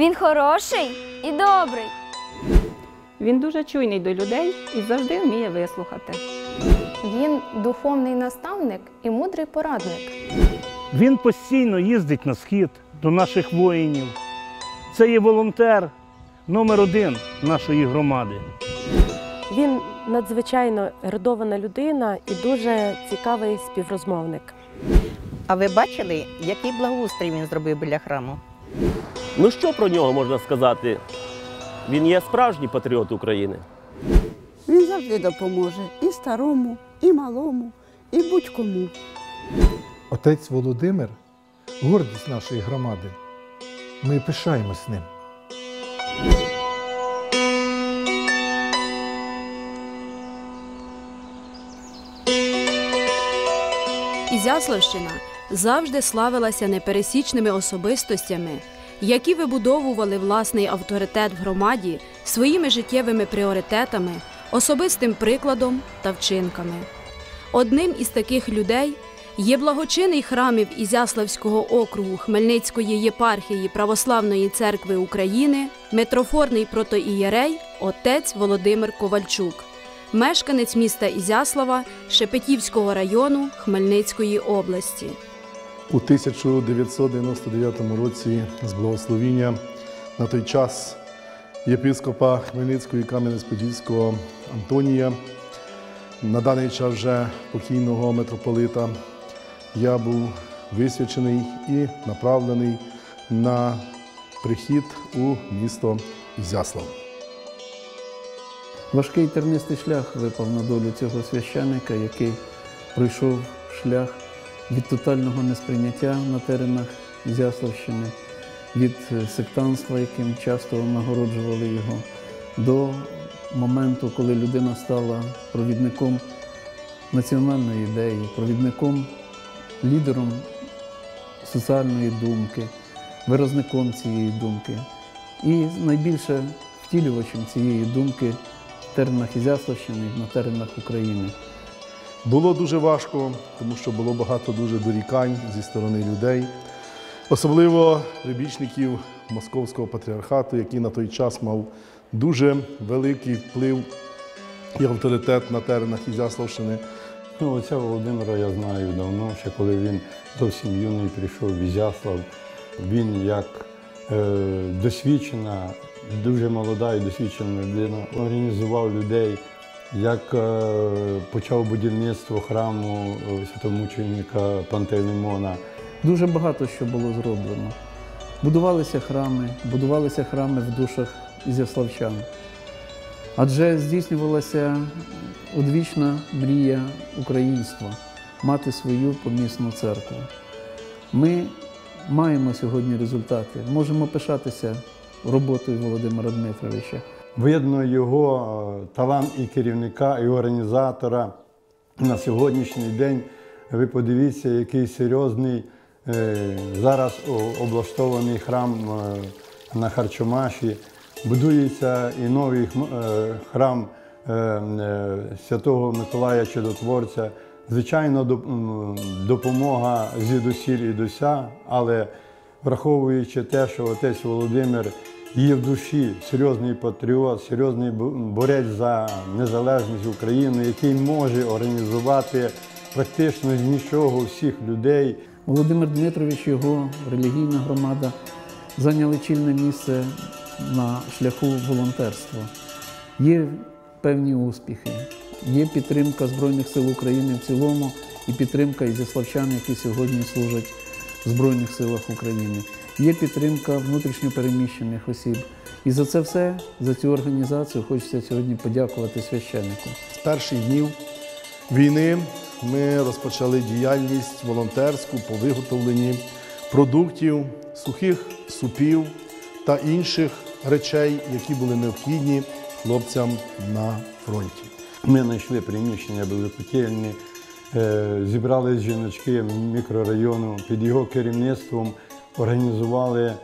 Він хороший і добрий. Він дуже чуйний до людей і завжди вміє вислухати. Він духовний наставник і мудрий порадник. Він постійно їздить на схід до наших воїнів. Це є волонтер номер 1 нашої громади. Він надзвичайно ерудована людина і дуже цікавий співрозмовник. А ви бачили, який благоустрій він зробив біля храму? Ну що про нього можна сказати? Він є справжній патріот України. Він завжди допоможе і старому, і малому, і будь-кому. Отець Володимир – гордість нашої громади. Ми пишаємось ним. Ізяславщина завжди славилася непересічними особистостями, які вибудовували власний авторитет в громаді своїми життєвими пріоритетами, особистим прикладом та вчинками. Одним із таких людей є благочинний храмів Ізяславського округу Хмельницької єпархії Православної церкви України митрофорний протоієрей отець Володимир Ковальчук, мешканець міста Ізяслава Шепетівського району Хмельницької області. У 1999 році з благословіння на той час єпископа Хмельницького і Кам'янець-Подільського Антонія, на даний час вже покійного митрополита, я був висвячений і направлений на прихід у місто Ізяслав. Важкий тернистий шлях випав на долю цього священника, який пройшов шлях від тотального несприйняття на теренах Ізяславщини, від сектантства, яким часто нагороджували його, до моменту, коли людина стала провідником національної ідеї, провідником, лідером соціальної думки, виразником цієї думки і найбільше втілювачем цієї думки в теренах Ізяславщини і на теренах України. Було дуже важко, тому що було багато дуже дорікань зі сторони людей, особливо прибічників Московського патріархату, який на той час мав дуже великий вплив і авторитет на теренах Ізяславщини. Отця Володимира я знаю давно, ще коли він зовсім юний прийшов в Ізяслав. Він як досвідчена, дуже молода і досвідчена людина, організував людей, як почав будівництво храму святомученика Пантелеймона. Дуже багато що було зроблено. Будувалися храми в душах ізяславчан. Адже здійснювалася одвічна мрія українства – мати свою помісну церкву. Ми маємо сьогодні результати, можемо пишатися роботою Володимира Дмитровича. Видно його талант і керівника, і організатора. На сьогоднішній день ви подивіться, який серйозний зараз облаштований храм на Харчомаші. Будується і новий храм Святого Миколая Чудотворця. Звичайно, допомога звідусіль і дося, але враховуючи те, що отець Володимир є в душі серйозний патріот, серйозний борець за незалежність України, який може організувати практично з нічого всіх людей. Володимир Дмитрович, його релігійна громада зайняли чільне місце на шляху волонтерства. Є певні успіхи, є підтримка Збройних сил України в цілому і підтримка ізяславчан, які сьогодні служать в Збройних силах України. Є підтримка внутрішньопереміщених осіб. І за це все, за цю організацію хочеться сьогодні подякувати священнику. З перших днів війни ми розпочали діяльність волонтерську по виготовленні продуктів, сухих супів та інших речей, які були необхідні хлопцям на фронті. Ми знайшли приміщення Великотельні, зібрались жіночки мікрорайону, під його керівництвом організували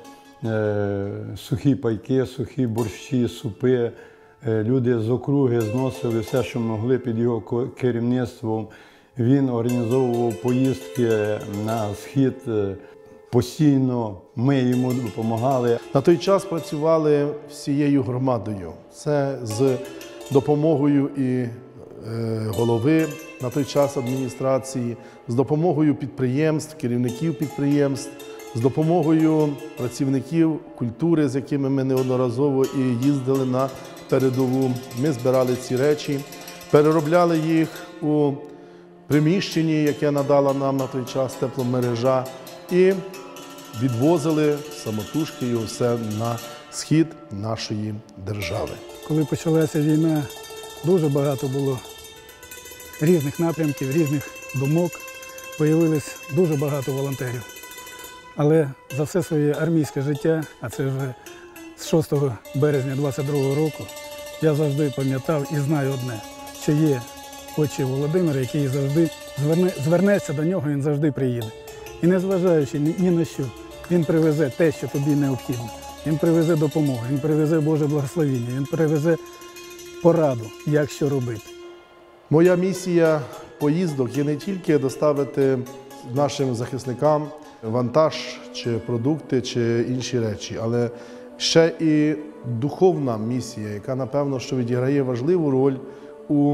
сухі пайки, сухі борщі, супи. Люди з округи зносили все, що могли під його керівництвом. Він організовував поїздки на схід. Постійно ми йому допомагали. На той час працювали всією громадою. Це з допомогою і голови на той час адміністрації, з допомогою підприємств, керівників підприємств, з допомогою працівників культури, з якими ми неодноразово і їздили на передову. Ми збирали ці речі, переробляли їх у приміщенні, яке надала нам на той час тепломережа, і відвозили самотужки його все на схід нашої держави. Коли почалася війна, дуже багато було різних напрямків, різних думок. Появилось дуже багато волонтерів. Але за все своє армійське життя, а це вже з 6 березня 22-го року, я завжди пам'ятав і знаю одне, що є отче Володимир, який завжди звернеться до нього, він завжди приїде. І незважаючи ні на що, він привезе те, що тобі необхідно. Він привезе допомогу, він привезе Боже благословіння, він привезе пораду, як що робити. Моя місія поїздок є не тільки доставити нашим захисникам вантаж, чи продукти, чи інші речі, але ще і духовна місія, яка, напевно, що відіграє важливу роль у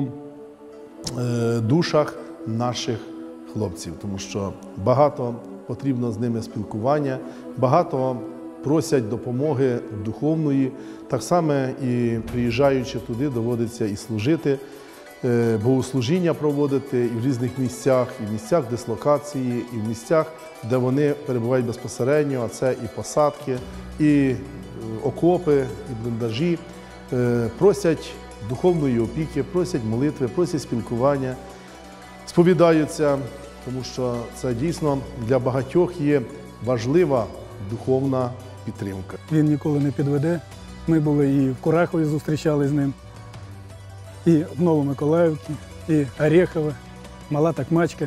душах наших хлопців, тому що багато потрібно з ними спілкування, багато просять допомоги духовної, так само і приїжджаючи туди, доводиться і служити, богослужіння проводити і в різних місцях, і в місцях дислокації, і в місцях, де вони перебувають безпосередньо, а це і посадки, і окопи, і бліндажі, просять духовної опіки, просять молитви, просять спілкування, сповідаються, тому що це дійсно для багатьох є важлива духовна підтримка. Він ніколи не підведе. Ми були і в Курахові зустрічали з ним, і в Новомиколаївці, і Орехове, Мала Такмачка,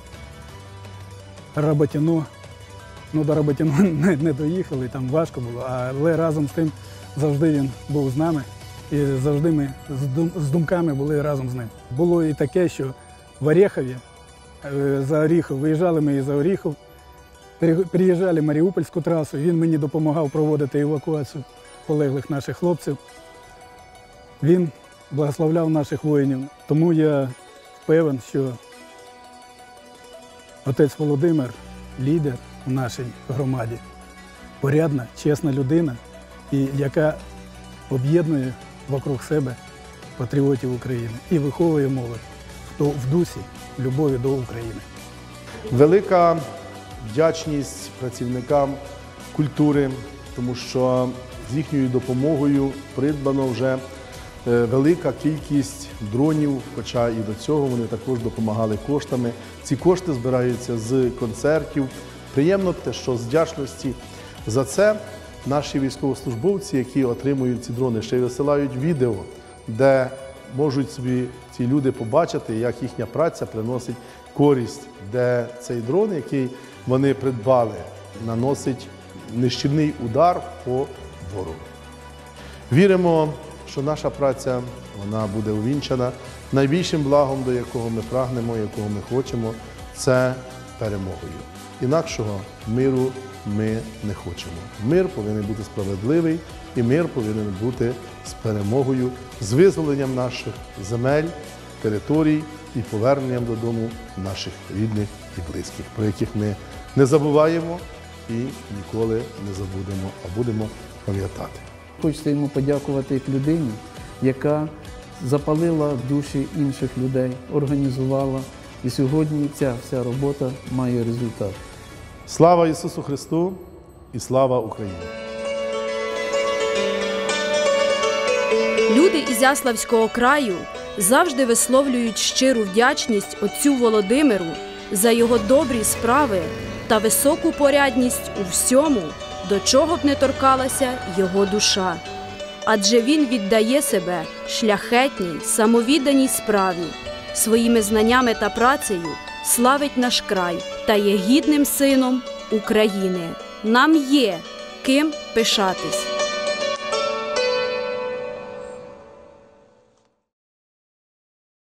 Роботино. Ну, до Роботино не доїхали, там важко було, але разом з тим завжди він був з нами. І завжди ми з думками були разом з ним. Було і таке, що в Орехові, за Оріхов, виїжджали ми і за Оріхов, приїжджали Маріупольську трасу, він мені допомагав проводити евакуацію полеглих наших хлопців. Він благословляв наших воїнів. Тому я впевнений, що отець Володимир – лідер у нашій громаді, порядна, чесна людина, і яка об'єднує вокруг себе патріотів України і виховує молодь в дусі любові до України. Велика вдячність працівникам культури, тому що з їхньою допомогою придбано вже велика кількість дронів, хоча і до цього вони також допомагали коштами. Ці кошти збираються з концертів. Приємно те, що з вдячності за це наші військовослужбовці, які отримують ці дрони, ще й висилають відео, де можуть собі ці люди побачити, як їхня праця приносить користь, де цей дрон, який вони придбали, наносить нищівний удар по ворогу. Віримо, що наша праця вона буде увінчана. Найбільшим благом, до якого ми прагнемо, якого ми хочемо, це перемогою. Інакшого миру ми не хочемо. Мир повинен бути справедливий, і мир повинен бути з перемогою, з визволенням наших земель, територій і поверненням додому наших рідних і близьких, про яких ми не забуваємо і ніколи не забудемо, а будемо пам'ятати. Хочеться йому подякувати як людині, яка запалила душі інших людей, організувала. І сьогодні ця вся робота має результат. Слава Ісусу Христу і слава Україні! Люди Ізяславського краю завжди висловлюють щиру вдячність отцю Володимиру за його добрі справи та високу порядність у всьому, до чого б не торкалася його душа. Адже він віддає себе шляхетній, самовідданій справі, своїми знаннями та працею славить наш край та є гідним сином України. Нам є ким пишатись.